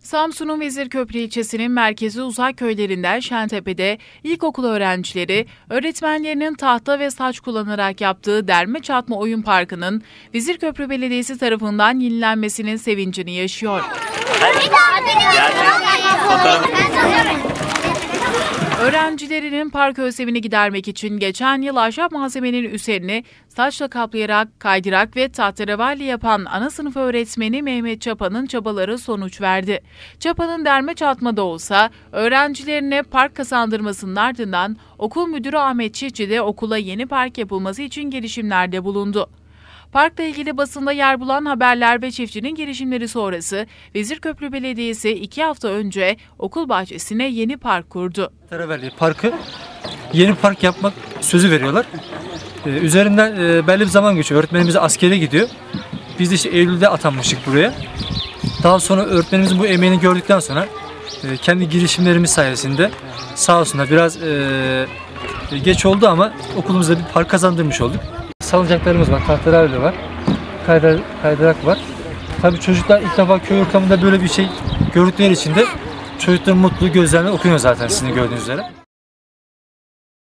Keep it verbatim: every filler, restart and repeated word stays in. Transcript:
Samsun'un Vezirköprü ilçesinin merkezi uzak köylerinden Şentepe'de ilkokul öğrencileri öğretmenlerinin tahta ve saç kullanarak yaptığı derme çatma oyun parkının Vezirköprü Belediyesi tarafından yenilenmesinin sevincini yaşıyor. Öğrencilerinin park özlemini gidermek için geçen yıl ahşap malzemenin üzerini saçla kaplayarak, kaydırak ve tahterevalli yapan ana sınıf öğretmeni Mehmet Çapa'nın çabaları sonuç verdi. Çapa'nın derme çatmada olsa öğrencilerine park kazandırmasının ardından okul müdürü Ahmet Çiftçi de okula yeni park yapılması için girişimlerde bulundu. Parkla ilgili basında yer bulan haberler ve çiftçinin girişimleri sonrası Vezirköprü Belediyesi iki hafta önce okul bahçesine yeni park kurdu. Tahterevalli Parkı yeni park yapmak sözü veriyorlar. Ee, üzerinden e, belli bir zaman geçiyor. Öğretmenimiz askere gidiyor. Biz de işte Eylül'de atanmıştık buraya. Daha sonra öğretmenimizin bu emeğini gördükten sonra e, kendi girişimlerimiz sayesinde sağ olsunlar biraz e, geç oldu ama okulumuzda bir park kazandırmış olduk. Salıncaklarımız var, tahterevalli var, kaydırak, kaydırak var. Tabii çocuklar ilk defa köy ortamında böyle bir şey gördükleri için de çocukların mutluluğu gözlerine okunuyor zaten sizin gördüğünüz üzere.